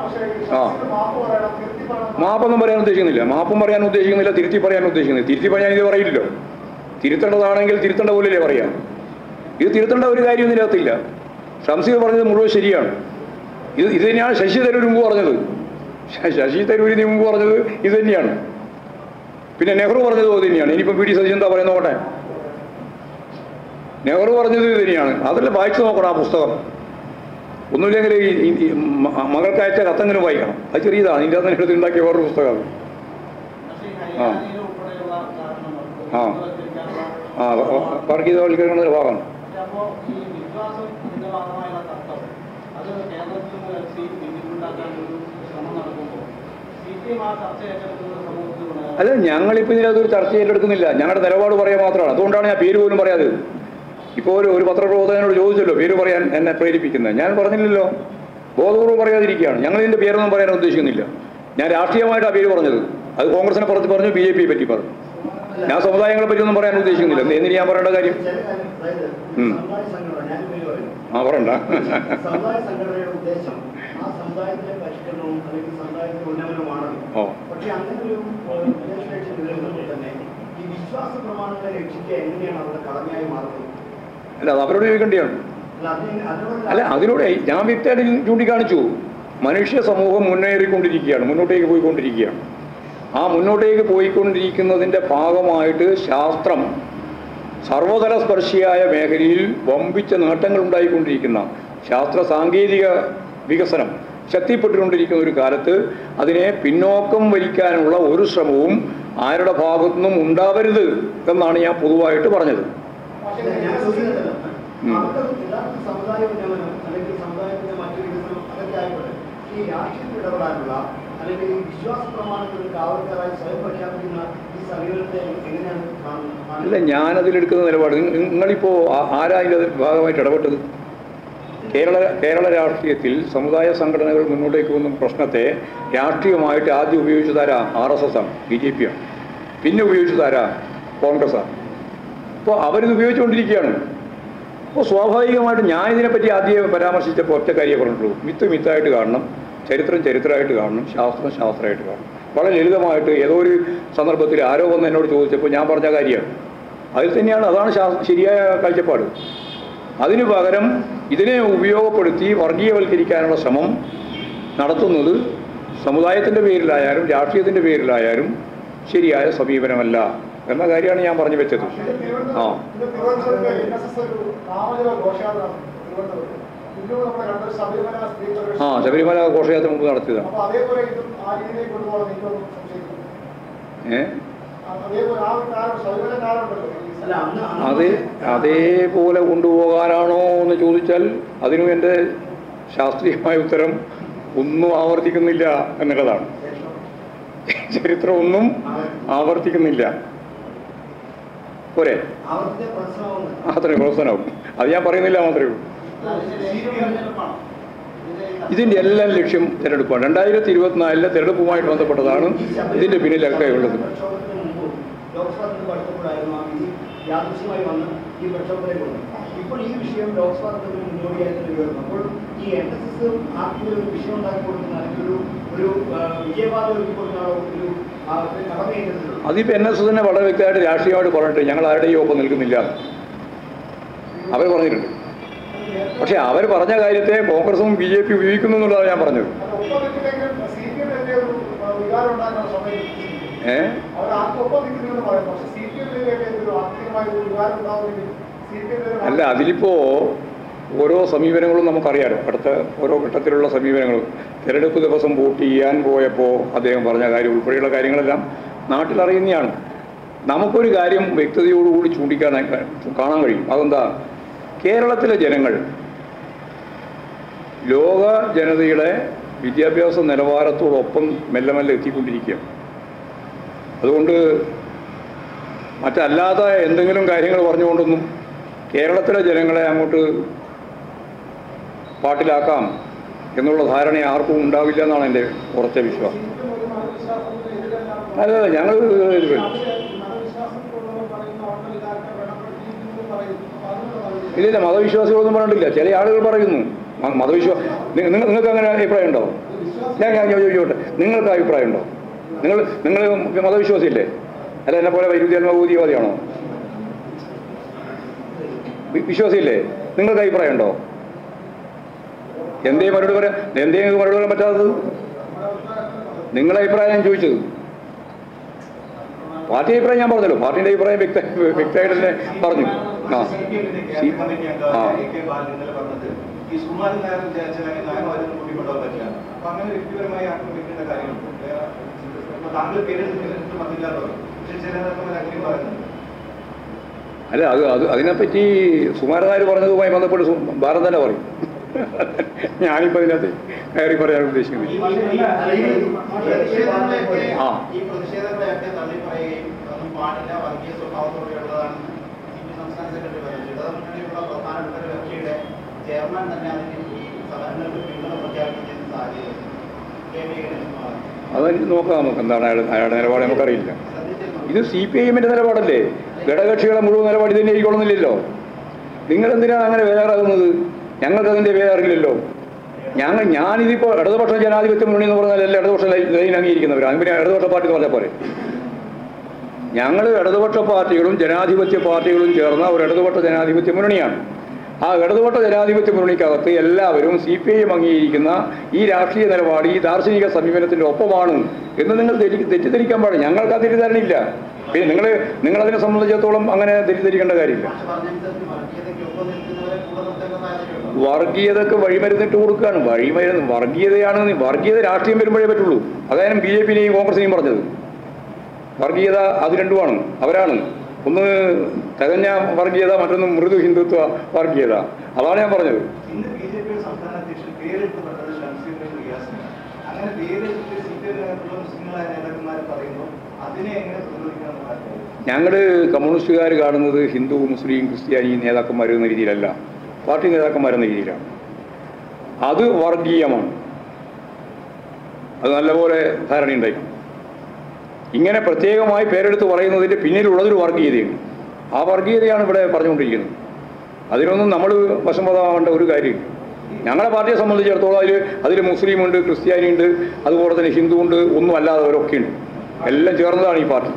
ആ, മാപ്പൊന്നും പറയാൻ ഉദ്ദേശിക്കുന്നില്ല, മാപ്പും പറയാൻ ഉദ്ദേശിക്കുന്നില്ല, തിരുത്തി പറയാൻ ഉദ്ദേശിക്കുന്നില്ല. തിരുത്തി പറയാൻ ഇത് പറയില്ലല്ലോ. തിരുത്തേണ്ടതാണെങ്കിൽ തിരുത്തേണ്ട പോലെയല്ലേ പറയാം. ഇത് തിരുത്തേണ്ട ഒരു കാര്യം ഇതിനകത്തില്ല. ഷംസീർ പറഞ്ഞത് മുഴുവൻ ശരിയാണ്. ഇത് തന്നെയാണ് ശശി തരൂർ മുമ്പ് പറഞ്ഞത്. ശശി തരൂരിന് മുമ്പ് പറഞ്ഞത് ഇത് തന്നെയാണ്. പിന്നെ നെഹ്റു പറഞ്ഞത് അത് തന്നെയാണ്. ഇനിയിപ്പോൾ പി.ഡി. സതീശൻ എന്താ പറയുന്നത് നോക്കട്ടെ. നെഹ്റു പറഞ്ഞത് ഇത് തന്നെയാണ്. അതെല്ലാം വായിച്ചു നോക്കണം ആ പുസ്തകം. ഒന്നുമില്ലെങ്കിൽ ഈ മകൾക്ക് അയച്ച കത്തെങ്കിലും വായിക്കണം. അത് ചെറിയതാണ്. ഇതിൻ്റെ അകത്ത് എടുത്തുണ്ടാക്കിയ വേറൊരു പുസ്തകമാണ്. ആ ആ ആ വർഗീയവൽക്കരണത്തിൻ്റെ ഭാഗമാണ്. അല്ല, ഞങ്ങളിപ്പോൾ ഇതിനകത്തൊരു ചർച്ച ഏറ്റെടുക്കുന്നില്ല. ഞങ്ങളുടെ നിലപാട് പറയാൻ മാത്രമാണ്. അതുകൊണ്ടാണ് ഞാൻ പേര് പോലും പറയാതെ. ഇപ്പോൾ ഒരു പത്രപ്രവർത്തകനോട് ചോദിച്ചല്ലോ പേര് പറയാൻ എന്നെ പ്രേരിപ്പിക്കുന്നത്. ഞാൻ പറഞ്ഞില്ലല്ലോ, ബോധപൂർവ്വം പറയാതിരിക്കുകയാണ്. ഞങ്ങളിതിൻ്റെ പേരൊന്നും പറയാൻ ഉദ്ദേശിക്കുന്നില്ല. ഞാൻ രാഷ്ട്രീയമായിട്ടാണ് പേര് പറഞ്ഞത്. അത് കോൺഗ്രസിനെ പറ്റി പറഞ്ഞു, BJP പറ്റി പറഞ്ഞു. ഞാൻ സമുദായങ്ങളെ പറ്റിയൊന്നും പറയാൻ ഉദ്ദേശിക്കുന്നില്ല. എന്നിട്ട് ഞാൻ പറയേണ്ട കാര്യം ആ പറയണ്ട. അല്ല, അത് അവരോട് ചോദിക്കേണ്ടിയാണ്. അല്ല, അതിലൂടെ ഞാൻ വ്യക്തമായിട്ട് ചൂണ്ടിക്കാണിച്ചു. മനുഷ്യ സമൂഹം മുന്നേറിക്കൊണ്ടിരിക്കുകയാണ്, മുന്നോട്ടേക്ക് പോയിക്കൊണ്ടിരിക്കുകയാണ്. ആ മുന്നോട്ടേക്ക് പോയിക്കൊണ്ടിരിക്കുന്നതിൻ്റെ ഭാഗമായിട്ട് ശാസ്ത്രം സർവതല സ്പർശിയായ മേഖലയിൽ വമ്പിച്ച നേട്ടങ്ങൾ ഉണ്ടായിക്കൊണ്ടിരിക്കുന്ന ശാസ്ത്ര സാങ്കേതിക വികസനം ശക്തിപ്പെട്ടുകൊണ്ടിരിക്കുന്ന ഒരു കാലത്ത് അതിനെ പിന്നോക്കം വലിക്കാനുള്ള ഒരു ശ്രമവും ആരുടെ ഭാഗത്തു നിന്നും ഉണ്ടാവരുത് എന്നാണ് ഞാൻ പൊതുവായിട്ട് പറഞ്ഞത്. അല്ല, ഞാനതിലെടുക്കുന്ന നിലപാട് നിങ്ങളിപ്പോൾ ആരാ അതിൻ്റെ ഭാഗമായിട്ട് ഇടപെട്ടത്? കേരള രാഷ്ട്രീയത്തിൽ സമുദായ സംഘടനകൾ മുന്നോട്ടേക്ക് വന്ന പ്രശ്നത്തെ രാഷ്ട്രീയമായിട്ട് ആദ്യം ഉപയോഗിച്ചതാരാ? RSS ആണ്, BJP ആണ്. പിന്നെ ഉപയോഗിച്ചതാരാ? കോൺഗ്രസ്സാണ്. അപ്പോൾ അവരിത് ഉപയോഗിച്ചുകൊണ്ടിരിക്കുകയാണ്. അപ്പോൾ സ്വാഭാവികമായിട്ട് ഞാൻ ഇതിനെപ്പറ്റി ആദ്യം പരാമർശിച്ചപ്പോൾ ഒറ്റ കാര്യം പറഞ്ഞിട്ടുള്ളൂ. മിത്തായിട്ട് കാണണം, ചരിത്രമായിട്ട് കാണണം, ശാസ്ത്രമായിട്ട് കാണണം. വളരെ ലളിതമായിട്ട് ഏതോ ഒരു സന്ദർഭത്തിൽ ആരോ വന്ന് എന്നോട് ചോദിച്ചപ്പോൾ ഞാൻ പറഞ്ഞ കാര്യമാണ്. അതിൽ തന്നെയാണ്, അതാണ് ശരിയായ കാഴ്ചപ്പാട്. അതിനു പകരം ഇതിനെ ഉപയോഗപ്പെടുത്തി വർഗീയവൽക്കരിക്കാനുള്ള ശ്രമം നടത്തുന്നത് സമുദായത്തിൻ്റെ പേരിലായാലും രാഷ്ട്രീയത്തിൻ്റെ പേരിലായാലും ശരിയായ സമീപനമല്ല എന്ന കാര്യമാണ് ഞാൻ പറഞ്ഞു വെച്ചത്. ശബരിമല ഘോഷയാത്ര മുമ്പ് നടത്തിയതാണ്. അതേപോലെ കൊണ്ടുപോകാനാണോ എന്ന് ചോദിച്ചാൽ അതിനും എൻ്റെ ശാസ്ത്രീയമായ ഉത്തരം ഒന്നും ആവർത്തിക്കുന്നില്ല എന്നുള്ളതാണ്. ചരിത്രം ഒന്നും ആവർത്തിക്കുന്നില്ല. പോരെ, അത്രയും പ്രോത്സാഹനമാവും. അത് ഞാൻ പറയുന്നില്ല മാത്രമേ ഉള്ളൂ. ഇതിൻ്റെ എല്ലാം ലക്ഷ്യം തിരഞ്ഞെടുപ്പാണ്. 2024 തിരഞ്ഞെടുപ്പുമായിട്ട് ബന്ധപ്പെട്ടതാണ് ഇതിൻ്റെ പിന്നിലൊക്കെ ഉള്ളത്. ഇപ്പോൾ ഈ വിഷയം ലോക്സഭാ മുന്നോടിയായിട്ട് വരുന്നു. അപ്പോൾ ഈ NSS ഒരു വിഷയം ഉണ്ടാക്കി കൊടുക്കുന്ന ഒരു വിജയപാത ഒരുക്കി കൊടുക്കാനുള്ള ഒരു കടമയേറ്റെടുത്തിട്ടുണ്ട്. അതിപ്പോൾ NSSനെ വളരെ വ്യക്തമായിട്ട് രാഷ്ട്രീയമായിട്ട് പറഞ്ഞിട്ട് ഞങ്ങൾ ആരുടെയും ഒപ്പം നിൽക്കുന്നില്ല അവർ പറഞ്ഞിട്ടുണ്ട്. പക്ഷെ അവർ പറഞ്ഞ കാര്യത്തെ കോൺഗ്രസും BJP ഉപയോഗിക്കുന്നു എന്നുള്ളതാണ് ഞാൻ പറഞ്ഞത്. അല്ല, അതിലിപ്പോൾ ഓരോ സമീപനങ്ങളും നമുക്കറിയാലോ. അടുത്ത ഓരോ ഘട്ടത്തിലുള്ള സമീപനങ്ങളും തിരഞ്ഞെടുപ്പ് ദിവസം വോട്ട് ചെയ്യാൻ പോയപ്പോൾ അദ്ദേഹം പറഞ്ഞ കാര്യം ഉൾപ്പെടെയുള്ള കാര്യങ്ങളെല്ലാം നാട്ടിലറിയുന്നതാണ്. നമുക്കൊരു കാര്യം വ്യക്തതയോടുകൂടി കാണാൻ കഴിയും. അതെന്താ? കേരളത്തിലെ ജനങ്ങൾ ലോക ജനതയുടെ വിദ്യാഭ്യാസ നിലവാരത്തോടൊപ്പം മെല്ലെ മെല്ലെ എത്തിക്കൊണ്ടിരിക്കുകയാണ്. അതുകൊണ്ട് മറ്റല്ലാതെ എന്തെങ്കിലും കാര്യങ്ങൾ പറഞ്ഞുകൊണ്ടൊന്നും കേരളത്തിലെ ജനങ്ങളെ അങ്ങോട്ട് പാട്ടിലാക്കാം എന്നുള്ള ധാരണ ആർക്കും ഉണ്ടാവില്ല എന്നാണ് എൻ്റെ ഉറച്ച വിശ്വാസം. അല്ല, ഞങ്ങൾ ഇല്ല, മതവിശ്വാസികളൊന്നും പറഞ്ഞിട്ടില്ല. ചില ആളുകൾ പറയുന്നു നിങ്ങൾക്ക് അങ്ങനെ അഭിപ്രായം ഉണ്ടോ? ഞാൻ ചോദിച്ചോട്ടെ, നിങ്ങൾക്ക് അഭിപ്രായം ഉണ്ടോ? നിങ്ങൾ മതവിശ്വാസിയല്ലേ? അല്ല എന്നെ പോലെ വൈരുദ്ധ്യാത്മഭൂതിവാദിയാണോ? വിശ്വാസിയില്ലേ? നിങ്ങൾക്ക് അഭിപ്രായം ഉണ്ടോ? എന്തേ മറുപടി പറയാൻ പറ്റാത്തത്? നിങ്ങളുടെ അഭിപ്രായം ഞാൻ ചോദിച്ചത്. പാർട്ടി അഭിപ്രായം ഞാൻ പറഞ്ഞല്ലോ. പാർട്ടിയുടെ അഭിപ്രായം വ്യക്തമായിട്ട് തന്നെ പറഞ്ഞു. അല്ല അതിനെപ്പറ്റി സുകുമാരൻ നായർ പറഞ്ഞതുമായി ബന്ധപ്പെട്ട് ഭാരത് തന്നെ പറയും. ഞാനിപ്പോൾ ഇതിനകത്ത് കയറി പറയാൻ ഉദ്ദേശിക്കുന്നത്. അതെനിക്ക് നോക്കാം, നമുക്ക് എന്താണ് അയാളുടെ നിലപാട് നമുക്കറിയില്ല. ഇത് CPIM നിലപാടല്ലേ? ഘടകകക്ഷികളെ മുഴുവൻ നിലപാട് തന്നെ ആയിക്കൊള്ളുന്നില്ലല്ലോ. നിങ്ങളെന്തിനാണ് അങ്ങനെ വേദാറാകുന്നത്? ഞങ്ങൾക്കതിൻ്റെ വേദറിയില്ലല്ലോ. ഞാനിതിപ്പോൾ ഇടതുപക്ഷ ജനാധിപത്യ മുന്നണി എന്ന് പറഞ്ഞാൽ എല്ലാ ഇടതുപക്ഷ ലൈൻ അംഗീകരിക്കുന്നവരാണ്. അതിന് പിന്നെ ഇടതുപക്ഷ പാർട്ടി എന്ന് പറഞ്ഞാൽ പോലെ. ഞങ്ങൾ ഇടതുപക്ഷ പാർട്ടികളും ജനാധിപത്യ പാർട്ടികളും ചേർന്ന ഒരു ഇടതുപക്ഷ ജനാധിപത്യ മുന്നണിയാണ്. ആ ഇടതുപക്ഷ ജനാധിപത്യ മുന്നണിക്കകത്ത് എല്ലാവരും CPIM അംഗീകരിക്കുന്ന ഈ രാഷ്ട്രീയ നിലപാട്, ഈ ദാർശനിക സമീപനത്തിൻ്റെ ഒപ്പമാണ് എന്ന് നിങ്ങൾ തെറ്റിദ്ധരിക്കാൻ പാടില്ല. ഞങ്ങൾക്ക് ആ തെറ്റിദ്ധാരണയില്ല. പിന്നെ നിങ്ങളതിനെ സംബന്ധിച്ചിടത്തോളം അങ്ങനെ തെറ്റിദ്ധരിക്കേണ്ട കാര്യമില്ല. വർഗീയതക്ക് വഴിമരുന്നിട്ട് കൊടുക്കുകയാണ്. വർഗീയത രാഷ്ട്രീയം വരുമ്പോഴേ പറ്റുള്ളൂ. അതായത് BJPനെയും കോൺഗ്രസിനെയും പറഞ്ഞത് വർഗീയത അത് രണ്ടുമാണ്. അവരാണ് ഒന്ന് തികഞ്ഞ വർഗീയത, മറ്റൊന്ന് മൃദു ഹിന്ദുത്വ വർഗീയത. അതാണ് ഞാൻ പറഞ്ഞത്. ഞങ്ങൾ കമ്മ്യൂണിസ്റ്റുകാർ കാണുന്നത് ഹിന്ദു, മുസ്ലിം, ക്രിസ്ത്യാനി നേതാക്കന്മാർ എന്ന രീതിയിലല്ല, പാർട്ടി നേതാക്കന്മാരെന്ന രീതിയിലാണ്. അത് വർഗീയമാണ്. അത് നല്ലപോലെ ധാരണയുണ്ടായിരിക്കും. ഇങ്ങനെ പ്രത്യേകമായി പേരെടുത്ത് പറയുന്നതിൻ്റെ പിന്നിലുള്ളതൊരു വർഗീയതയുണ്ട്. ആ വർഗീയതയാണ് ഇവിടെ പറഞ്ഞുകൊണ്ടിരിക്കുന്നത്. അതിനൊന്നും നമ്മൾ വശംവദമാവേണ്ട ഒരു കാര്യമില്ല. ഞങ്ങളുടെ പാർട്ടിയെ സംബന്ധിച്ചിടത്തോളം അതിൽ മുസ്ലിമുണ്ട്, ക്രിസ്ത്യാനിയുണ്ട്, അതുപോലെ തന്നെ ഹിന്ദു ഉണ്ട്, ഒന്നും അല്ലാത്തവരൊക്കെ ഉണ്ട്. എല്ലാം ചേർന്നതാണ് ഈ പാർട്ടി.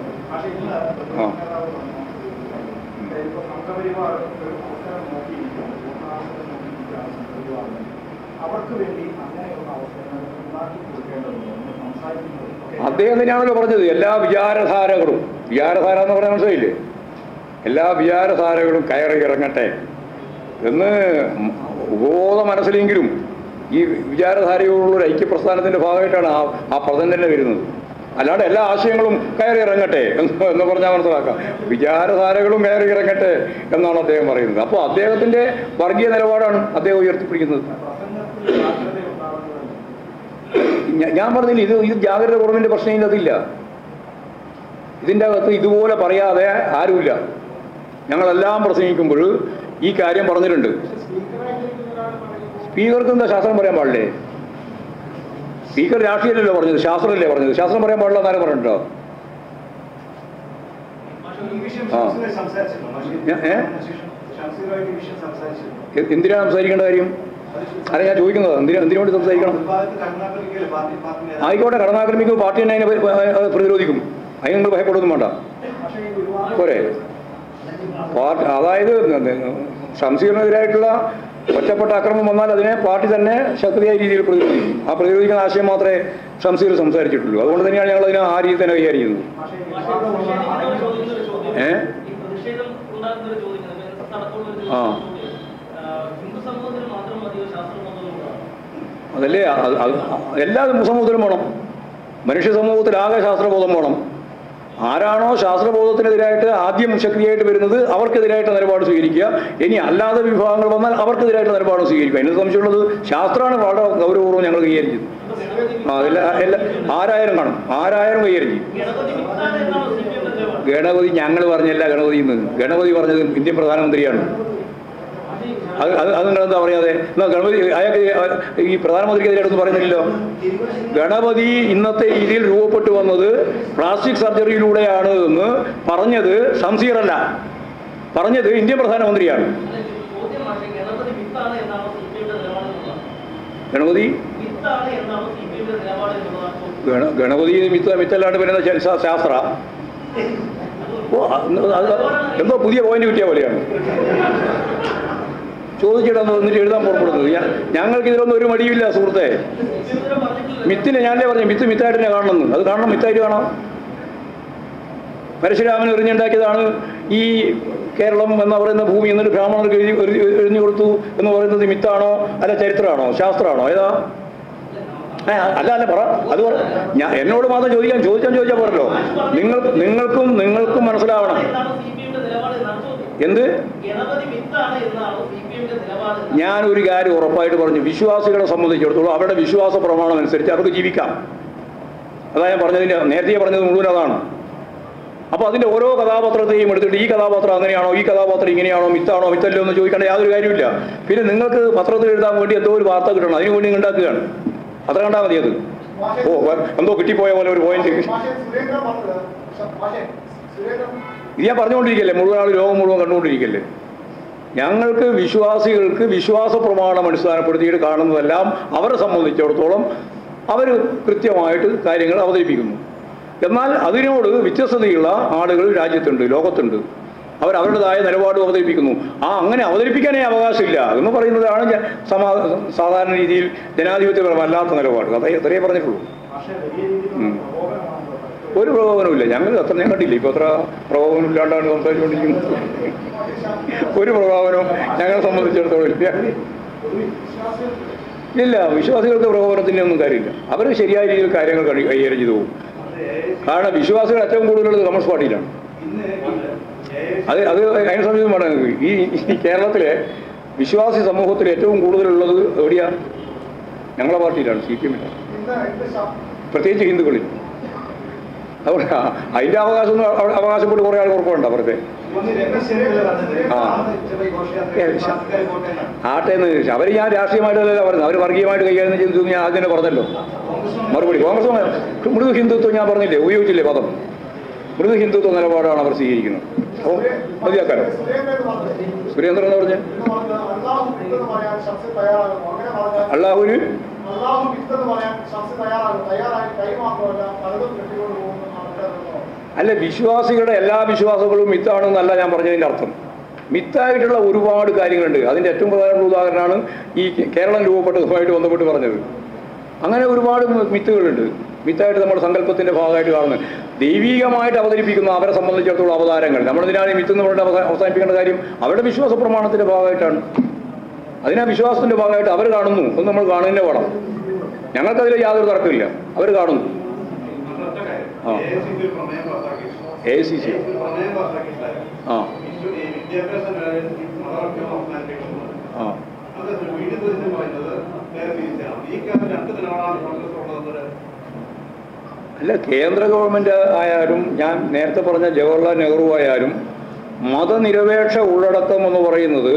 അദ്ദേഹം തന്നെയാണല്ലോ പറഞ്ഞത് എല്ലാ വിചാരധാരകളും, വിചാരധാര എന്ന് പറയാൻ മനസ്സിലായില്ലേ, എല്ലാ വിചാരധാരകളും കയറി ഇറങ്ങട്ടെ എന്ന് ഉപബോധ മനസ്സിലെങ്കിലും ഈ വിചാരധാരയോടുള്ളൊരു ഐക്യപ്രസ്ഥാനത്തിൻ്റെ ഭാഗമായിട്ടാണ് ആ പദം തന്നെ വരുന്നത്. അല്ലാണ്ട് എല്ലാ ആശയങ്ങളും കയറി ഇറങ്ങട്ടെ എന്ന് പറഞ്ഞാൽ മനസ്സിലാക്കാം. വിചാരധാരകളും കയറി ഇറങ്ങട്ടെ എന്നാണ് അദ്ദേഹം പറയുന്നത്. അപ്പോൾ അദ്ദേഹത്തിൻ്റെ വർഗീയ നിലപാടാണ് അദ്ദേഹം ഉയർത്തിപ്പിടിക്കുന്നത്. ഞാൻ പറഞ്ഞില്ല, ഇത് ജാഗ്രത കുറവിൻ്റെ പ്രശ്നം അതില്ല. ഇതിൻ്റെ അകത്ത് ഇതുപോലെ പറയാതെ ആരുമില്ല. ഞങ്ങളെല്ലാം പ്രസംഗിക്കുമ്പോൾ ഈ കാര്യം പറഞ്ഞിട്ടുണ്ട്. സ്പീക്കർക്ക് എന്താ ശാസ്ത്രം പറയാൻ പാടില്ലേ? സ്പീക്കർ രാഷ്ട്രീയമല്ലല്ലോ പറഞ്ഞത്, ശാസ്ത്രമല്ലേ പറഞ്ഞത്. ശാസ്ത്രം പറയാൻ പാടില്ല എന്നാലും പറഞ്ഞിട്ടോ? എന്തിനാണ് സംസാരിക്കേണ്ട കാര്യം? അല്ല, ഞാൻ ചോദിക്കുന്നത് എന്തിനു വേണ്ടി സംസാരിക്കണം? ആയിക്കോട്ടെ, കടന്നാക്രമിക്കും, പാർട്ടി തന്നെ അതിനെ പ്രതിരോധിക്കും. അതിന് നിങ്ങൾ ഭയപ്പെടുകയൊന്നും വേണ്ട. പോരെ? അതായത് ഷംസീറിനെതിരായിട്ടുള്ള ഒറ്റപ്പെട്ട അക്രമം വന്നാൽ അതിനെ പാർട്ടി തന്നെ ശക്തിയായ രീതിയിൽ പ്രതിരോധിക്കും. ആ പ്രതിരോധിക്കുന്ന ആശയം മാത്രമേ ഷംസീർ സംസാരിച്ചിട്ടുള്ളൂ. അതുകൊണ്ട് തന്നെയാണ് ഞങ്ങൾ അതിനെ ആ രീതിയിൽ തന്നെ കൈകാര്യം ചെയ്യുന്നത്. അതല്ലേ, എല്ലാ സമൂഹത്തിലും വേണം. മനുഷ്യ സമൂഹത്തിലാകെ ശാസ്ത്രബോധം വേണം. ആരാണോ ശാസ്ത്രബോധത്തിനെതിരായിട്ട് ആദ്യം ശക്തിയായിട്ട് വരുന്നത് അവർക്കെതിരായിട്ട് നിലപാട് സ്വീകരിക്കുക. ഇനി അല്ലാതെ വിഭാഗങ്ങൾ വന്നാൽ അവർക്കെതിരായിട്ട് നിലപാട് സ്വീകരിക്കുക. അതിന് സംശയമുള്ളത് ശാസ്ത്രമാണ് വളരെ ഗൗരവപൂർവ്വം ഞങ്ങൾ കൈകാര്യം ചെയ്തു. ആരായാലും കാണും, ആരായാലും കൈകാര്യം ചെയ്യും. ഗണപതി ഞങ്ങൾ പറഞ്ഞല്ല ഗണപതി എന്ന്. ഗണപതി പറഞ്ഞത് ഇന്ത്യൻ പ്രധാനമന്ത്രിയാണ്. അത് നിങ്ങളെന്താ പറയാതെ? ഗണപതി അയാൾക്ക് ഈ പ്രധാനമന്ത്രിക്കെതിരായിട്ടൊന്നും പറയുന്നില്ലല്ലോ. ഗണപതി ഇന്നത്തെ രീതിയിൽ രൂപപ്പെട്ടു വന്നത് പ്ലാസ്റ്റിക് സർജറിയിലൂടെയാണ് എന്ന് പറഞ്ഞത് ഷംസീറല്ല, പറഞ്ഞത് ഇന്ത്യൻ പ്രധാനമന്ത്രിയാണ്. ഗണപതി ഗണപതി മിത്തല്ലാണ്ട് പിന്നെ ശാസ്ത്ര ഓ എന്തോ പുതിയ പോയിന്റ് കിട്ടിയ പോലെയാണ് ചോദിച്ചിടാന്ന് വന്നിട്ട് എഴുതാൻ പുറപ്പെടുന്നത്. ഞങ്ങൾക്ക് ഇതിലൊന്നും ഒരു മടിയില്ല സുഹൃത്തെ. മിത്തിനെ ഞാനല്ലേ പറഞ്ഞു, മിത്തായിട്ട് തന്നെ കാണണമെന്ന്. അത് കാണണം, മിത്തായിട്ട് കാണാം. പരശുരാമൻ എറിഞ്ഞുണ്ടാക്കിയതാണ് ഈ കേരളം എന്ന് പറയുന്ന ഭൂമി, എന്നിട്ട് ബ്രാഹ്മണർക്ക് എറിഞ്ഞു കൊടുത്തു എന്ന് പറയുന്നത് മിത്താണോ അല്ല ചരിത്രമാണോ ശാസ്ത്രമാണോ ഏതാ? അല്ല പറ, അത് പറ. എന്നോട് മാത്രം ചോദിച്ചാൽ പോരല്ലോ. നിങ്ങൾക്കും മനസ്സിലാവണം. എന്ത്? ഞാൻ ഒരു കാര്യം ഉറപ്പായിട്ട് പറഞ്ഞു, വിശ്വാസികളെ സംബന്ധിച്ചിടത്തോളം അവരുടെ വിശ്വാസ പ്രമാണം അനുസരിച്ച് അവർക്ക് ജീവിക്കാം. അതാ ഞാൻ പറഞ്ഞതിൻ്റെ നേരത്തെ പറഞ്ഞത് മുഴുവൻ അതാണ്. അപ്പോൾ അതിൻ്റെ ഓരോ കഥാപാത്രത്തെയും എടുത്തിട്ട് ഈ കഥാപാത്രം അങ്ങനെയാണോ, ഈ കഥാപാത്രം ഇങ്ങനെയാണോ, മിത്താണോ മിത്തല്ലോ എന്ന് ചോദിക്കേണ്ട യാതൊരു കാര്യമില്ല. പിന്നെ നിങ്ങൾക്ക് പത്രത്തിൽ എഴുതാൻ വേണ്ടി എന്തോ ഒരു വാർത്ത കിട്ടണം, അതിന് വേണ്ടി ഉണ്ടാക്കുകയാണ്. അത്ര കണ്ടാൽ മതി. അത് എന്തോ കിട്ടിപ്പോയ പോലെ ഒരു പോയിന്റ്. ഇത് ഞാൻ പറഞ്ഞുകൊണ്ടിരിക്കല്ലേ, മുഴുവൻ ആൾ ലോകം മുഴുവൻ കണ്ടുകൊണ്ടിരിക്കല്ലേ. ഞങ്ങൾക്ക് വിശ്വാസികൾക്ക് വിശ്വാസ പ്രമാണം അടിസ്ഥാനപ്പെടുത്തിയിട്ട് കാണുന്നതെല്ലാം അവരെ സംബന്ധിച്ചിടത്തോളം അവർ കൃത്യമായിട്ട് കാര്യങ്ങൾ അവതരിപ്പിക്കുന്നു. എന്നാൽ അതിനോട് വ്യത്യസ്തതയുള്ള ആളുകൾ രാജ്യത്തുണ്ട്, ലോകത്തുണ്ട്. അവരവരുടേതായ നിലപാടും അവതരിപ്പിക്കുന്നു. അങ്ങനെ അവതരിപ്പിക്കാനേ അവകാശമില്ല എന്ന് പറയുന്നതാണ് സാധാരണ രീതിയിൽ ജനാധിപത്യപരമല്ലാത്ത നിലപാട്. അത്രയേ പറഞ്ഞിട്ടുള്ളൂ. ഒരു പ്രകോപനമില്ല. ഞങ്ങൾ അത്ര ഞാൻ കണ്ടില്ല. ഇപ്പോൾ അത്ര പ്രകോപനം ഇല്ലാണ്ടാണ് സംസാരിച്ചുകൊണ്ടിരിക്കുന്നത്. ഒരു പ്രകോപനവും ഞങ്ങളെ സംബന്ധിച്ചിടത്തോളം ഇല്ല. വിശ്വാസികൾക്ക് പ്രകോപനത്തിൻ്റെ ഒന്നും കാര്യമില്ല. അവർ ശരിയായ രീതിയിൽ കാര്യങ്ങൾ കൈകാര്യം ചെയ്തു പോകും. കാരണം വിശ്വാസികൾ ഏറ്റവും കൂടുതലുള്ളത് കമ്മ്യൂണിസ്റ്റ് പാർട്ടിയിലാണ്. അത് അതിനെ സമയത്ത് വേണം. ഈ കേരളത്തിലെ വിശ്വാസി സമൂഹത്തിൽ ഏറ്റവും കൂടുതലുള്ളത് എവിടെയാ? ഞങ്ങളെ പാർട്ടിയിലാണ്, CPM. പ്രത്യേകിച്ച് ഹിന്ദുക്കളിൽ. അതുകൊണ്ട് അതിൻ്റെ അവകാശപ്പെട്ട് കുറേ ആൾ കുറവുണ്ട് അവർക്ക്. ആട്ടേന്ന് അവർ ഞാൻ രാഷ്ട്രീയമായിട്ടല്ല പറയുന്നത്, അവർ വർഗീയമായിട്ട് കൈകാര്യം ചെയ്തു. ഞാൻ ആദ്യം തന്നെ പറഞ്ഞല്ലോ മറുപടി. കോൺഗ്രസ് മൃദു ഹിന്ദുത്വം ഞാൻ പറഞ്ഞില്ലേ, ഉപയോഗിച്ചില്ലേ പദം? മൃദു ഹിന്ദുത്വ നിലപാടാണ് അവർ സ്വീകരിക്കുന്നത്. അപ്പോൾ മതിയാക്കാലോ. സുരേന്ദ്രൻ എന്ന് പറഞ്ഞ് അള്ളാഹുവിന് അല്ല, വിശ്വാസികളുടെ എല്ലാ വിശ്വാസങ്ങളും മിത്താണെന്നല്ല ഞാൻ പറഞ്ഞതിൻ്റെ അർത്ഥം. മിത്തായിട്ടുള്ള ഒരുപാട് കാര്യങ്ങളുണ്ട്. അതിൻ്റെ ഏറ്റവും പ്രധാനപ്പെട്ട ഉദാഹരണമാണ് ഈ കേരളം രൂപപ്പെട്ടതുമായിട്ട് ബന്ധപ്പെട്ട് പറഞ്ഞത്. അങ്ങനെ ഒരുപാട് മിത്തുകളുണ്ട്. മിത്തായിട്ട് നമ്മുടെ സങ്കല്പത്തിൻ്റെ ഭാഗമായിട്ട് കാണുന്നത്, ദൈവീകമായിട്ട് അവതരിപ്പിക്കുന്ന അവരെ സംബന്ധിച്ചിടത്തോളം അവതാരങ്ങൾ. നമ്മളതിനാണ് മിത്ത് എന്ന് പറഞ്ഞിട്ട് അവസാനിപ്പിക്കേണ്ട കാര്യം അവരുടെ വിശ്വാസ പ്രമാണത്തിൻ്റെ ഭാഗമായിട്ടാണ്. അതിനാ വിശ്വാസത്തിൻ്റെ ഭാഗമായിട്ട് അവർ കാണുന്നു എന്ന് നമ്മൾ കാണുന്നതിൻ്റെ വേണം. ഞങ്ങൾക്കതിൽ യാതൊരു തർക്കമില്ല. അവർ കാണുന്നു. AICC അല്ല, കേന്ദ്ര ഗവൺമെൻറ് ആയാലും ഞാൻ നേരത്തെ പറഞ്ഞ ജവഹർലാൽ നെഹ്റു ആയാലും മതനിരപേക്ഷ ഉള്ളടക്കം എന്ന് പറയുന്നത്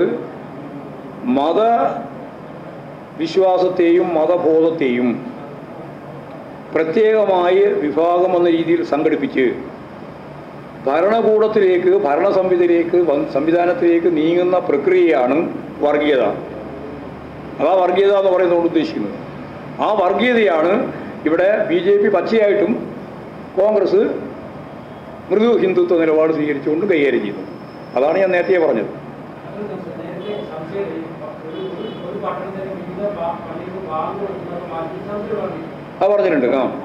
മതവിശ്വാസത്തെയും മതബോധത്തെയും പ്രത്യേകമായി വിഭാഗം എന്ന രീതിയിൽ സംഘടിപ്പിച്ച് ഭരണകൂടത്തിലേക്ക്, സംവിധാനത്തിലേക്ക് നീങ്ങുന്ന പ്രക്രിയയാണ് വർഗീയത. അതാ വർഗീയത എന്ന് പറയുന്നതുകൊണ്ട് ഉദ്ദേശിക്കുന്നത്. ആ വർഗീയതയാണ് ഇവിടെ BJP പച്ചയായിട്ടും കോൺഗ്രസ് മൃദു ഹിന്ദുത്വ നിലപാട് സ്വീകരിച്ചുകൊണ്ട് കൈകാര്യം ചെയ്യുന്നത്. അതാണ് ഞാൻ നേരത്തെ പറഞ്ഞത്. അത് പറഞ്ഞിട്ടുണ്ട്.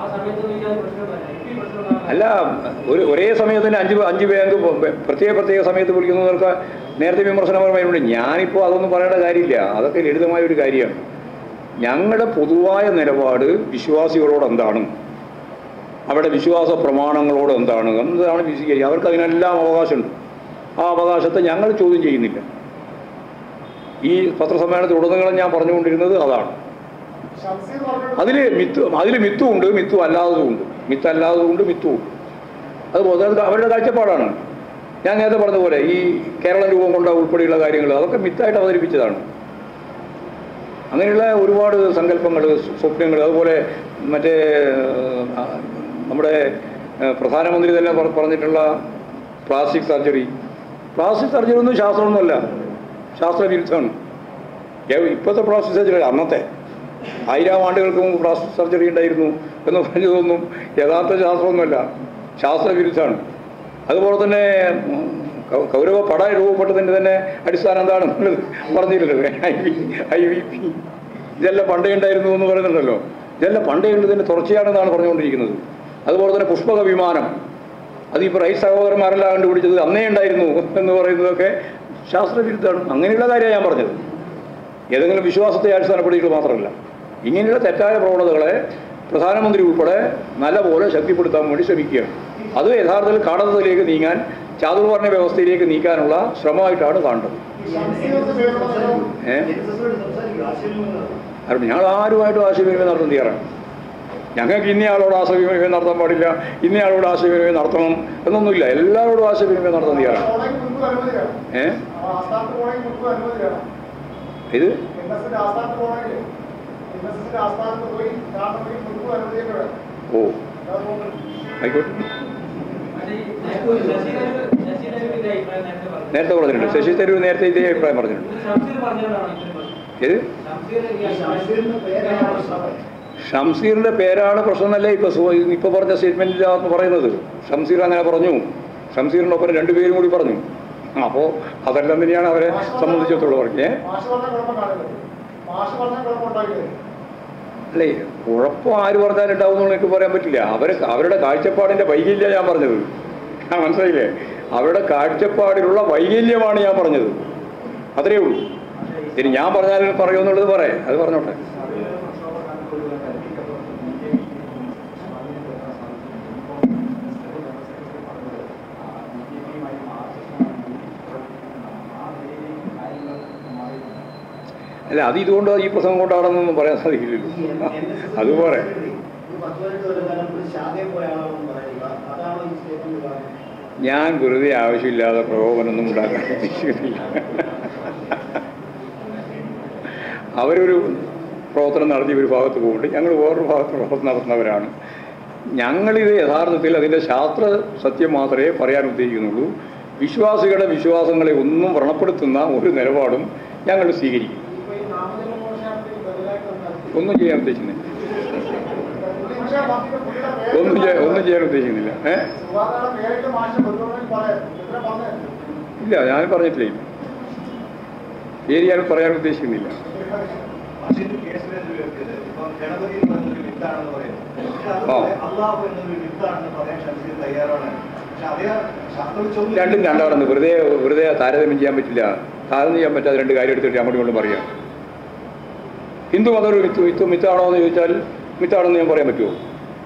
അല്ല, ഒരേ സമയത്ത് തന്നെ അഞ്ച് ബാങ്ക് പ്രത്യേക സമയത്ത് വിളിക്കുന്നതൊക്കെ നേരത്തെ വിമർശനപരമായിട്ടുണ്ട്. ഞാനിപ്പോൾ അതൊന്നും പറയേണ്ട കാര്യമില്ല. അതൊക്കെ ലളിതമായ ഒരു കാര്യമാണ്. ഞങ്ങളുടെ പൊതുവായ നിലപാട് വിശ്വാസികളോട് എന്താണ്, അവരുടെ വിശ്വാസ പ്രമാണങ്ങളോട് എന്താണ് വിശദീകരിക്കുക. അവർക്ക് അതിനെല്ലാം അവകാശമുണ്ട്. ആ അവകാശത്തെ ഞങ്ങൾ ചോദ്യം ചെയ്യുന്നില്ല. ഈ പത്രസമ്മേളനത്തിലുടനീളം ഞാൻ പറഞ്ഞുകൊണ്ടിരുന്നത് അതാണ്. അതിൽ മിത്തുമുണ്ട്, മിത്തു അല്ലാത്തതുമുണ്ട്. മിത്തല്ലാത്തതുകൊണ്ട് മിത്തുമുണ്ട്. അത് അവരുടെ കാഴ്ചപ്പാടാണ്. ഞാൻ നേരത്തെ പറഞ്ഞതുപോലെ ഈ കേരളം രൂപം കൊണ്ട ഉൾപ്പെടെയുള്ള കാര്യങ്ങൾ അതൊക്കെ മിത്തായിട്ട് അവതരിപ്പിച്ചതാണ്. അങ്ങനെയുള്ള ഒരുപാട് സങ്കല്പങ്ങൾ, സ്വപ്നങ്ങൾ. അതുപോലെ മറ്റേ നമ്മുടെ പ്രധാനമന്ത്രി തന്നെ പറഞ്ഞിട്ടുള്ള പ്ലാസ്റ്റിക് സർജറി ഒന്നും ശാസ്ത്രമൊന്നുമല്ല, ശാസ്ത്രവിരുദ്ധമാണ്. ഇപ്പോഴത്തെ പ്ലാസ്റ്റിക് സർജറി അന്നത്തെ 1000 ആണ്ടുകൾക്ക് മുമ്പ് പ്ലാസ്റ്റിക് സർജറി ഉണ്ടായിരുന്നു എന്ന് പറഞ്ഞതൊന്നും യഥാർത്ഥ ശാസ്ത്രമൊന്നുമല്ല, ശാസ്ത്രവിരുദ്ധമാണ്. അതുപോലെ തന്നെ കൗരവ പട രൂപപ്പെട്ടതിൻ്റെ തന്നെ അടിസ്ഥാനം എന്താണ് നമ്മൾ പറഞ്ഞിട്ടുള്ളത്, IVP ഇതെല്ലാം പണ്ടേ ഉണ്ടായിരുന്നു എന്ന് പറയുന്നുണ്ടല്ലോ. ഇതെല്ലാം പണ്ടേ ഉള്ളതിൻ്റെ തുടർച്ചയാണെന്നാണ് പറഞ്ഞുകൊണ്ടിരിക്കുന്നത്. അതുപോലെ തന്നെ പുഷ്പക വിമാനം, അതിപ്പോൾ റൈസ് സഹോദരന്മാരെല്ലാം കണ്ടുപിടിച്ചത് അന്നേ ഉണ്ടായിരുന്നു എന്ന് പറയുന്നതൊക്കെ ശാസ്ത്രവിരുദ്ധമാണ്. അങ്ങനെയുള്ള കാര്യമാണ് ഞാൻ പറഞ്ഞത്. ഏതെങ്കിലും വിശ്വാസത്തെ അടിസ്ഥാനപ്പെടുത്തിയിട്ട് മാത്രമല്ല, ഇങ്ങനെയുള്ള തെറ്റായ പ്രവണതകളെ പ്രധാനമന്ത്രി ഉൾപ്പെടെ നല്ലപോലെ ശക്തിപ്പെടുത്താൻ വേണ്ടി ശ്രമിക്കുകയാണ്. അത് യഥാർത്ഥത്തിൽ കാണുന്നതിലേക്ക് നീങ്ങാൻ, ചാതുർവർണ്ണ വ്യവസ്ഥയിലേക്ക് നീക്കാനുള്ള ശ്രമമായിട്ടാണ് കാണേണ്ടത്. ഞങ്ങൾ ആരുമായിട്ടും ആശയവിനിമയം നടത്താൻ തയ്യാറാണ്. ഞങ്ങൾക്ക് ഇന്നയാളോട് ആശയവിനിമയം നടത്താൻ പാടില്ല, ഇന്നയാളോട് ആശയവിനിമയം നടത്തണം എന്നൊന്നുമില്ല. എല്ലാവരോടും ആശയവിനിമയം നടത്താൻ തയ്യാറാണ്. ഇത് ഓ ആയിക്കോട്ടെ. നേരത്തെ പറഞ്ഞിട്ടുണ്ട്, ശശി തരൂർ നേരത്തെ ഇതേ അഭിപ്രായം പറഞ്ഞിട്ടുണ്ട്. ഏത് ഷംസീറിന്റെ പേരാണ് പ്രശ്നമല്ലേ ഇപ്പൊ പറഞ്ഞ സ്റ്റേറ്റ്മെന്റിലാന്ന് പറയുന്നത്. ഷംസീർ അങ്ങനെ പറഞ്ഞു, ഷംസീറിനൊപ്പം 2 പേരും കൂടി പറഞ്ഞു. അപ്പോൾ അതെല്ലാം തന്നെയാണ് അവരെ സംബന്ധിച്ചിടത്തോളം പറഞ്ഞേ. അല്ലേ, കുഴപ്പം ആര് പറഞ്ഞാലും ഉണ്ടാവുമെന്ന് എനിക്ക് പറയാൻ പറ്റില്ല. അവരുടെ കാഴ്ചപ്പാടിന്റെ വൈകല്യം ഞാൻ പറഞ്ഞത്. മനസ്സിലായില്ലേ? അവരുടെ കാഴ്ചപ്പാടിലുള്ള വൈകല്യമാണ് ഞാൻ പറഞ്ഞത്, അത്രയേ ഉള്ളൂ. ഇനി ഞാൻ പറഞ്ഞാലും പറയുമെന്നുള്ളത് പറയാം, അത് പറഞ്ഞോട്ടെ. അല്ല, അത് ഇതുകൊണ്ട് ഈ പ്രസംഗം കൊണ്ടാണെന്നൊന്നും പറയാൻ സാധിക്കില്ലല്ലോ. അത് പറയാം. ഞാൻ വെറുതെ ആവശ്യമില്ലാതെ പ്രകോപനമൊന്നും ഉണ്ടാക്കാൻ ഉദ്ദേശിക്കുന്നില്ല. അവരൊരു പ്രവർത്തനം നടത്തി ഒരു ഭാഗത്ത് പോകുന്നുണ്ട്, ഞങ്ങൾ വേറൊരു ഭാഗത്ത് പ്രവർത്തനം നടത്തുന്നവരാണ്. ഞങ്ങളിത് യഥാർത്ഥത്തിൽ അതിൻ്റെ ശാസ്ത്ര സത്യം മാത്രമേ പറയാൻ ഉദ്ദേശിക്കുന്നുള്ളൂ. വിശ്വാസികളുടെ വിശ്വാസങ്ങളെ ഒന്നും വ്രണപ്പെടുത്തുന്ന ഒരു നിലപാടും ഞങ്ങൾ സ്വീകരിക്കും. ഒന്നും ചെയ്യാൻ ഉദ്ദേശിക്കുന്നില്ല, ഒന്നും ചെയ്യാൻ ഉദ്ദേശിക്കുന്നില്ല. ഇല്ല, ഞാൻ പറഞ്ഞിട്ടില്ല, പേര് ഞാൻ പറയാൻ ഉദ്ദേശിക്കുന്നില്ല. രണ്ടും രണ്ടാണെന്ന് വെറുതെ താരതമ്യം ചെയ്യാൻ പറ്റില്ല. താരതമ്യം ചെയ്യാൻ പറ്റാതെ 2 കാര്യം എടുത്തിട്ട് അങ്ങോട്ടും ഇങ്ങോട്ടും പറയാം. ഹിന്ദു മതം ഒരു മിത്താണോ എന്ന് ചോദിച്ചാൽ മിത്താണെന്ന് ഞാൻ പറയാൻ പറ്റുമോ?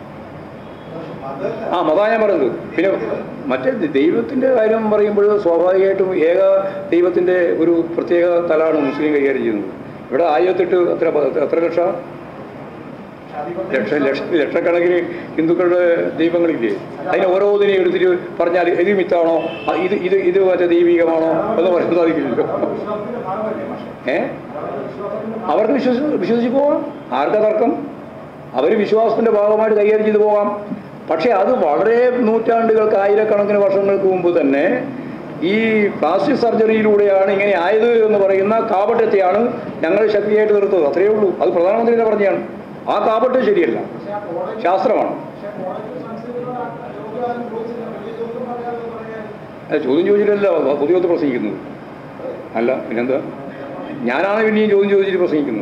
മതമാണ് ഞാൻ പറയുന്നത്. പിന്നെ മറ്റേ ദൈവത്തിൻ്റെ കാര്യം പറയുമ്പോൾ സ്വാഭാവികമായിട്ടും ഏക ദൈവത്തിൻ്റെ ഒരു പ്രത്യേക തലമാണ് മുസ്ലിം കൈകാര്യം ചെയ്യുന്നത്. ഇവിടെ 1008 എത്ര ലക്ഷക്കണക്കിന് ഹിന്ദുക്കളുടെ ദൈവങ്ങളില്ലേ? അതിനെ ഓരോന്നിനെയും എടുത്തിട്ട് പറഞ്ഞാൽ ഇത് മിത്താണോ, ഇത് മറ്റേ ദൈവികമാണോ എന്ന് പറയാൻ സാധിക്കില്ലല്ലോ. അവർക്ക് വിശ്വസിച്ച് പോകാം, ആർക്കാ തർക്കം? അവർ വിശ്വാസത്തിൻ്റെ ഭാഗമായിട്ട് കൈകാര്യം ചെയ്തു പോകാം. പക്ഷേ അത് വളരെ നൂറ്റാണ്ടുകൾക്ക്, ആയിരക്കണക്കിന് വർഷങ്ങൾക്ക് മുമ്പ് തന്നെ ഈ പ്ലാസ്റ്റിക് സർജറിയിലൂടെയാണ് ഇങ്ങനെ ആയത് എന്ന് പറയുന്ന കാപട്യത്തെയാണ് ഞങ്ങൾ ശക്തിയായിട്ട് നിർത്തുന്നത്. അത്രയേ ഉള്ളൂ. അത് പ്രധാനമന്ത്രി തന്നെ പറഞ്ഞാണ്. ആ കാപട്യം ശരിയല്ല, ശാസ്ത്രമാണ്. ചോദ്യം ചോദിച്ചിട്ടല്ല പൊതുവത്ത് പ്രസംഗിക്കുന്നത്. അല്ല പിന്നെന്താ, ഞാനാണ് പിന്നെയും ചോദ്യം ചോദിച്ചിട്ട് പ്രസംഗിക്കുന്നത്.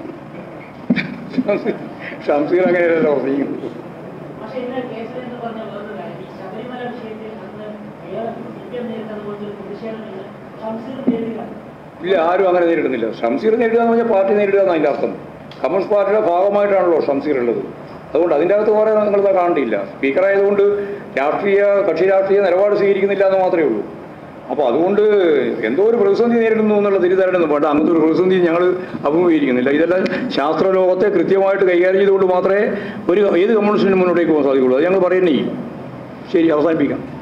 ഷംസീർ അങ്ങനെയല്ല പ്രസംഗിക്കുന്നത്. ഇല്ല, ആരും അങ്ങനെ നേരിടുന്നില്ല. ഷംസീർ നേരിടുക എന്ന് പറഞ്ഞാൽ പാർട്ടി നേരിടുക എന്നാണ് അതിൻ്റെ അർത്ഥം. കമ്മ്യൂണിസ്റ്റ് പാർട്ടിയുടെ ഭാഗമായിട്ടാണല്ലോ ഷംസീർ ഉള്ളത്. അതുകൊണ്ട് അതിൻ്റെ അകത്ത് കുറേ നിങ്ങളിത് കാണേണ്ടിയില്ല. സ്പീക്കറായതുകൊണ്ട് കക്ഷി രാഷ്ട്രീയ നിലപാട് സ്വീകരിക്കുന്നില്ല എന്ന് മാത്രമേ ഉള്ളൂ. അപ്പോൾ അതുകൊണ്ട് എന്തോ ഒരു പ്രതിസന്ധി നേരിടുന്നു എന്നുള്ള തിരിച്ചറിയണമെന്ന് വേണ്ട. അങ്ങനത്തെ ഒരു പ്രതിസന്ധി ഞങ്ങൾ അഭിമുഖീകരിക്കുന്നില്ല. ഇതെല്ലാം ശാസ്ത്രലോകത്തെ കൃത്യമായിട്ട് കൈകാര്യം ചെയ്തുകൊണ്ട് മാത്രമേ ഏത് കമ്മ്യൂണിസ്റ്റിന് മുന്നോട്ടേക്ക് പോകാൻ സാധിക്കുള്ളൂ. അത് ഞങ്ങൾ പറയുന്നേ. ശരി, അവസാനിപ്പിക്കാം.